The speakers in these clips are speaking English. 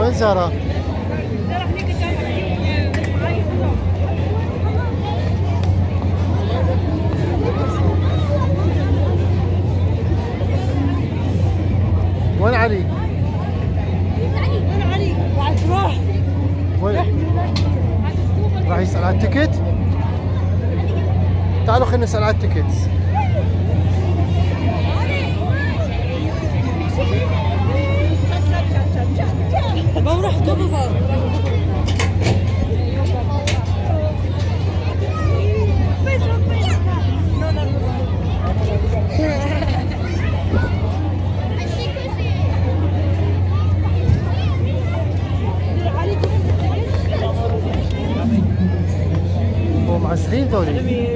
وين زهرة؟ وين علي؟ وين علي؟ بعد راح. وين؟ راح يسأل على التيكت؟ تعالوا خلينا نسأل على التيكت. بروح دبي. معسلين ذولي.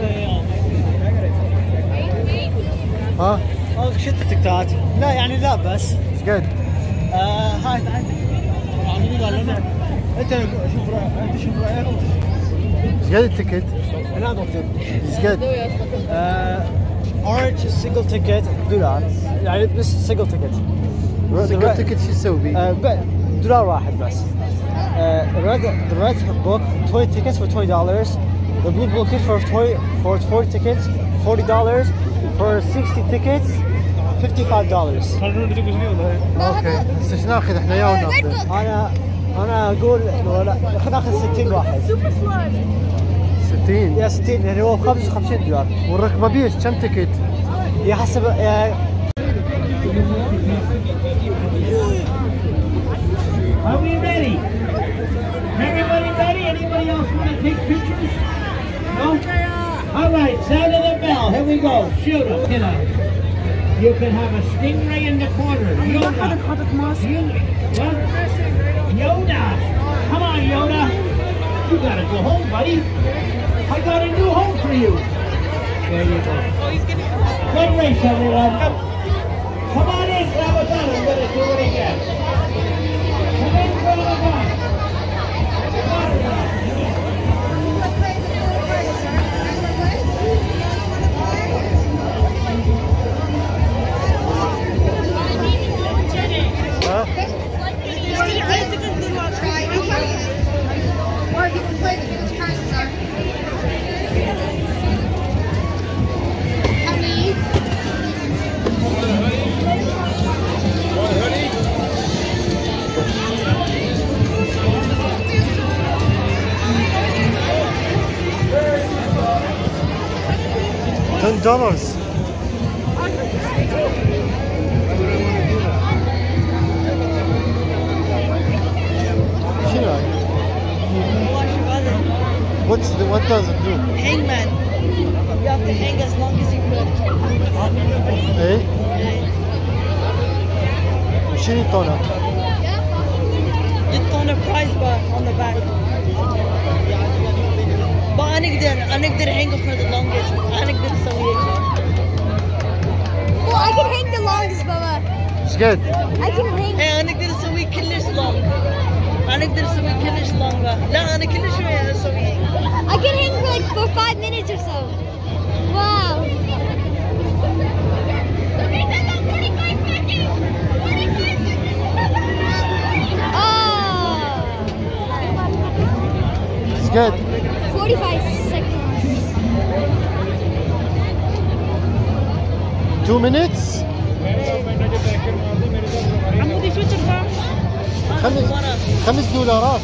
ها؟ شو التكتات؟ لا يعني لا بس. ايش قد؟ هاي تعال. انت شوف انت شوف رايك. ايش قد التيكت؟ انا مكتوب. ايش قد؟ اورنج سنجل تيكت $1 يعني بس سنجل تيكت. سنجل تيكت شو يسوي بيه؟ $1 واحد بس. The red book 20 tickets for $20. The blue book for 40 tickets $40. For 60 tickets $55. اوكي هسه ايش ناخذ احنا يا وناخذ؟ انا اقول لا خلينا ناخذ 60 واحد. 60 يا 60 يعني هو $55. والركبه بيش كم تيكت؟ يا حسب Are we ready? Everybody ready? Anybody else want to take pictures? No? All right, sound of the bell. Here we go. Shoot them. You can have a stingray in the corner. Yoda. What? Yoda. Come on, Yoda. You gotta go home, buddy. I got a new home for you. There you go. Good race, everyone. Come on in, grab a gun. I'm gonna do it again. Come in, grab a gun. $10. What does it do? Hangman. You have to hang as long as you could. ايه؟ شنو يعطونا؟ يعطونا برايز بار on the back. أنقدر hang for the longest. أنقدر أسوي Well, I can hang the longest, Baba. ايش قد؟ I can hang. إيه أنقدر أسوي كلش long. أنقدر أسوي كلش long بقى. لا أنا كلش شوية أسوي. I can hang for like 5 minutes or so. Wow. ايش قد؟ 45 seconds. 2 minutes؟ عمودي شو ترفع؟ $5.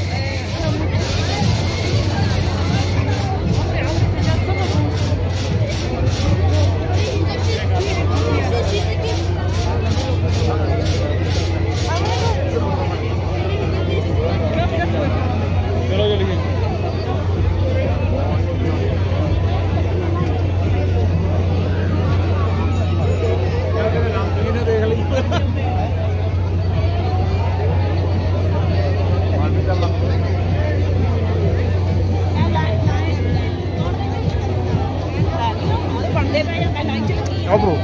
عبروا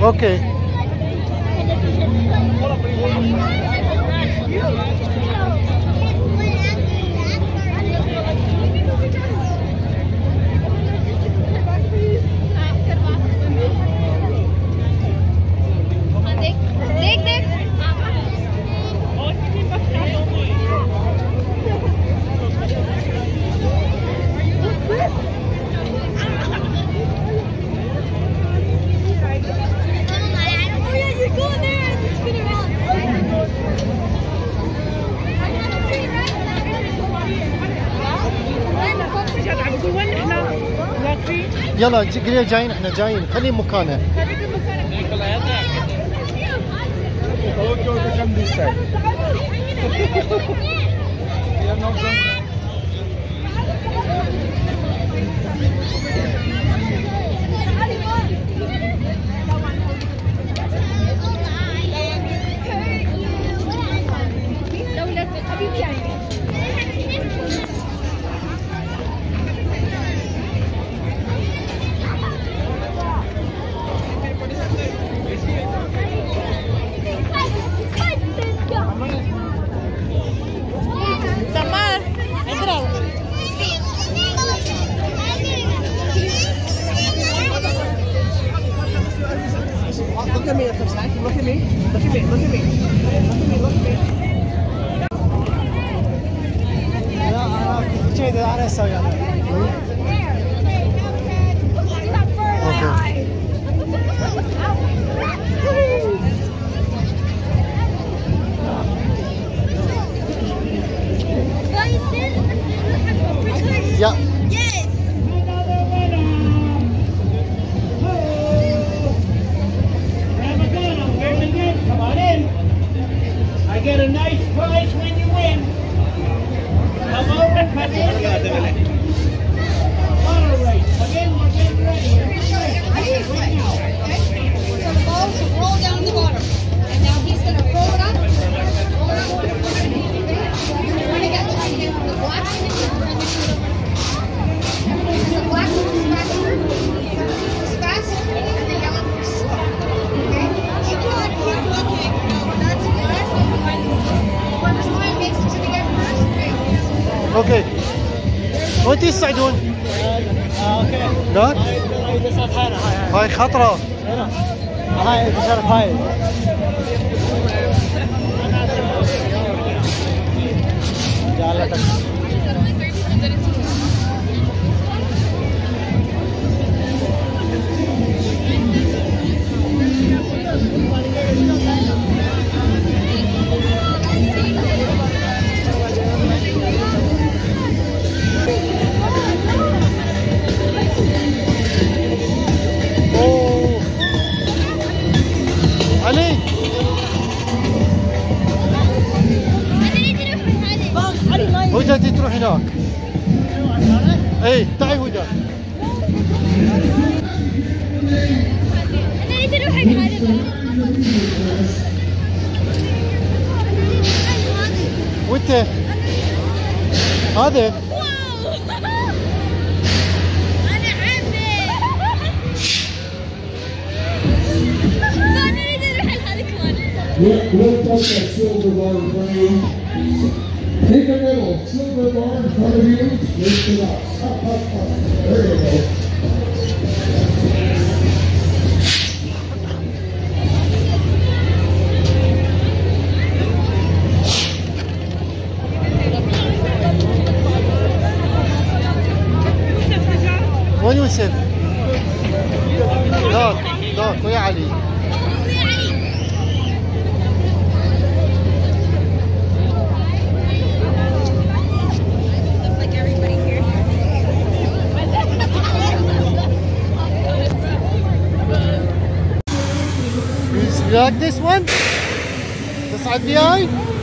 اوكي. يلا قولي جايين، احنا جايين، خليه مكانه. Look at me, look at me, look at me, look at me, look at me. لا انا شيء ده انا اسوي انا. اوكي. Yeah. Yes. Come on in. I get a nice prize when you win. Come over, come in. All right. Again, we're getting ready. Right now. So the balls will roll down the bottom. And now he's going to roll it up. Roll it up. You're going to get trying to get from the black to the black is faster. Is fast. And the yellow is slow. Okay? You can't keep looking. No, that's first line makes it to the end first. اوكي. وانت يساعدون؟ اوكي. لا؟ هاي دسات هاي خطرة. هنا. هاي دسات هاي. جعلتك. علي. هدى انت تروح هناك. اي تعي هدى. انا اريد اروح الحلبة. وانت؟ هذا انا حبي. انا اريد اروح الهالكون. Lift up that silver bar in front of you. Take a little silver bar in front of you. Lift it up. Up, up, up. There you go. وين يوسف؟ ذاك ذاك ويا علي. You like this one? تصعد وياي؟